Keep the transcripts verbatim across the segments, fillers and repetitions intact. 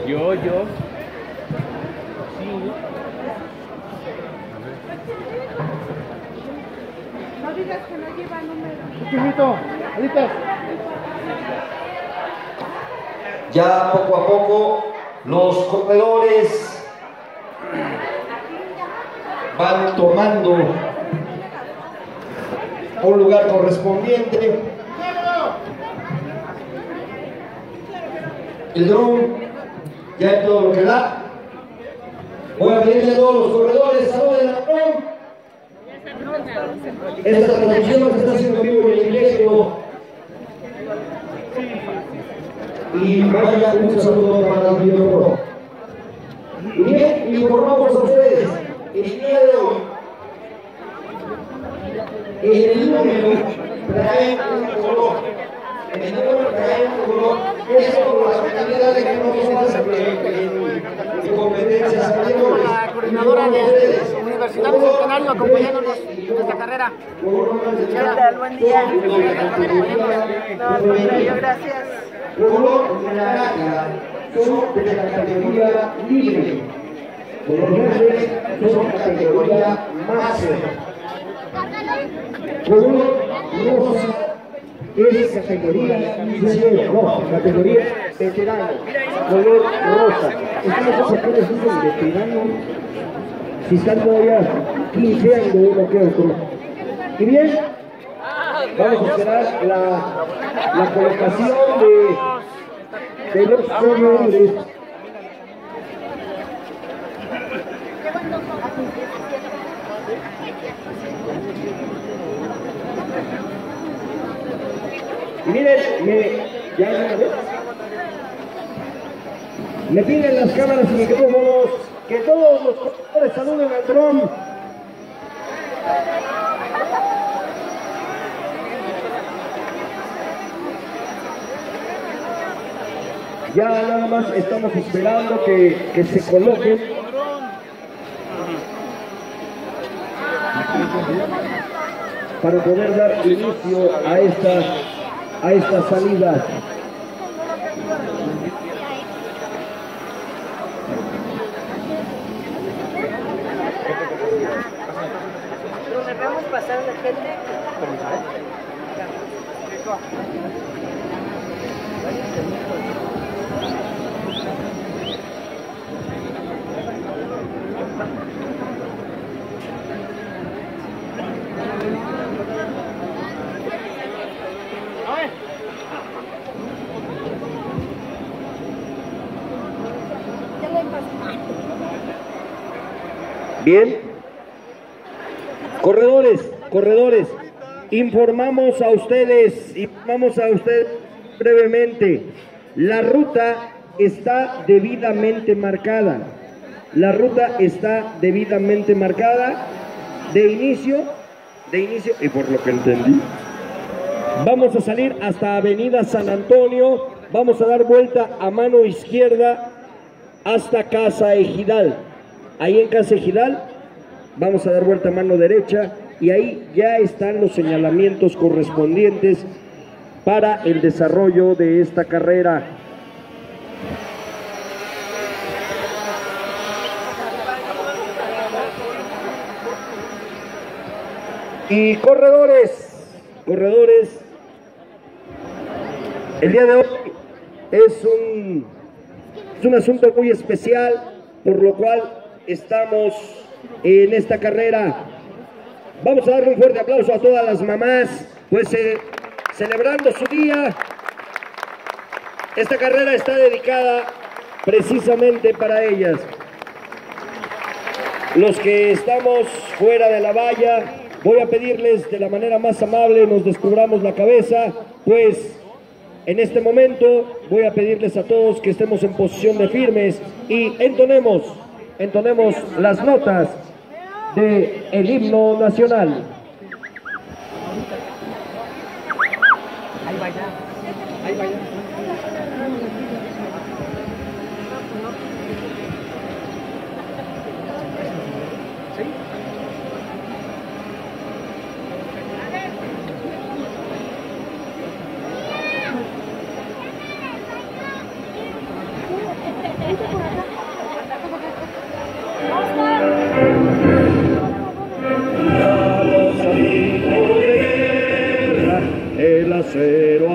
Yo, yo. Sí. No digas que no lleva número. Chiquito, ahorita. Ya poco a poco los corredores van tomando un lugar correspondiente. El dron ya es todo lo que da. Voy a pedirle a todos los corredores, saluden al dron. Esta transmisión se está haciendo en vivo y en directo. Y vaya un saludo para el video. Y bien, informamos a ustedes el día de hoy. En el número trae un color. En el número trae un color. Eso por las finalidades que no pasa en competencias mayores. La coordinadora de Universitario Centenario acompañándonos en esta carrera. ¿Qué tal? Buen día. No, yo gracias. Color naranja son de la categoría libre. Color verde son categoría máster. Color rosa es categoría iniciador, no, categoría veterano. Color rosa. Estamos a sectores de veterano. Si están todavía quince años de bloqueo. Y bien, vamos a esperar la, la colocación de, de los corredores. Y miren, me, ya, ya, me piden las cámaras y micrófonos que todos los corredores saluden al dron. Ya nada más estamos esperando que, que se coloquen. Para poder dar inicio a esta, a esta salida. Nos dejamos pasar la gente. Bien, corredores, corredores, informamos a ustedes, informamos a ustedes brevemente, la ruta está debidamente marcada, la ruta está debidamente marcada de inicio, de inicio, y por lo que entendí, vamos a salir hasta Avenida San Antonio, vamos a dar vuelta a mano izquierda hasta Casa Ejidal. Ahí en Casa Ejidal vamos a dar vuelta a mano derecha y ahí ya están los señalamientos correspondientes para el desarrollo de esta carrera. Y corredores, corredores, el día de hoy es un, es un asunto muy especial, por lo cual estamos en esta carrera. Vamos a darle un fuerte aplauso a todas las mamás, pues eh, celebrando su día. Esta carrera está dedicada precisamente para ellas. Los que estamos fuera de la valla, voy a pedirles de la manera más amable nos descubramos la cabeza, pues en este momento voy a pedirles a todos que estemos en posición de firmes y entonemos entonemos las notas del himno nacional. Ahí vaya, ahí vaya.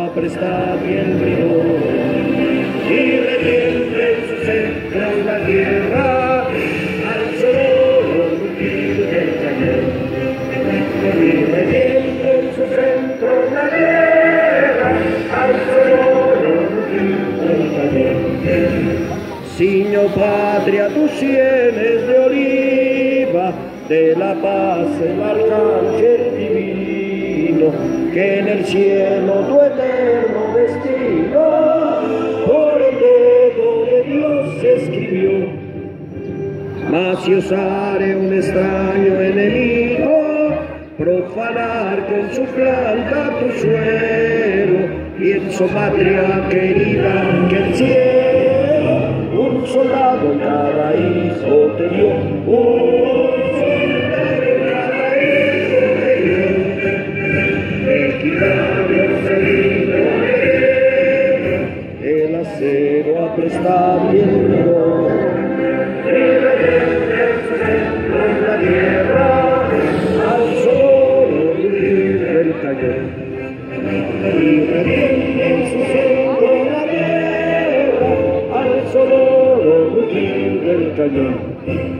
apresta y el río, y retiende en su centro la tierra al sonoro rugir del cañón. Y retiende en su centro la tierra al sonoro rugir del cañón. Ciño patria tus sienes de oliva, de la paz el arcángel divino, que en el cielo tu eterno destino por el dedo de Dios escribió. Mas si osare un extraño enemigo profanar con su planta tu suelo, pienso patria querida que el cielo un soldado en cada hijo te dio, un soldado en cada hijo te dio, equilibrio seguido el acero aprestado y el río, y retiende en su centro en la tierra al sonoro rugir del cañón, y retiende en su centro en la tierra al sonoro rugir del cañón.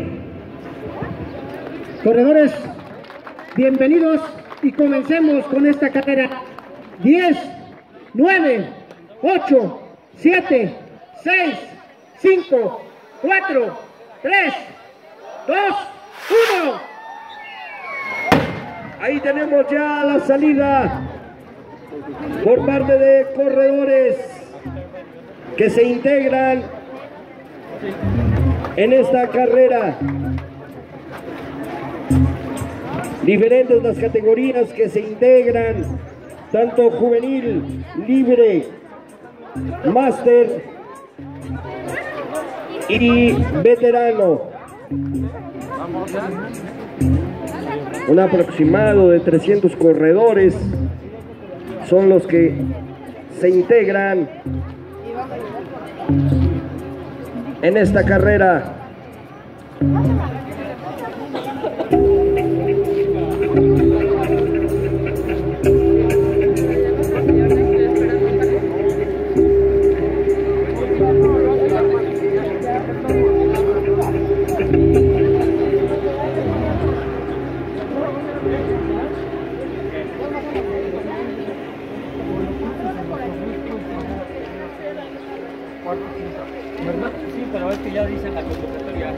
Corredores, bienvenidos y comencemos con esta carrera. diez, nueve, ocho, siete, seis, cinco, cuatro, tres, dos, uno. Ahí tenemos ya la salida por parte de corredores que se integran en esta carrera. Diferentes las categorías que se integran, tanto juvenil, libre, máster y veterano. Un aproximado de trescientos corredores son los que se integran en esta carrera. ¿Verdad? Sí, pero es que ya dicen la convocatoria.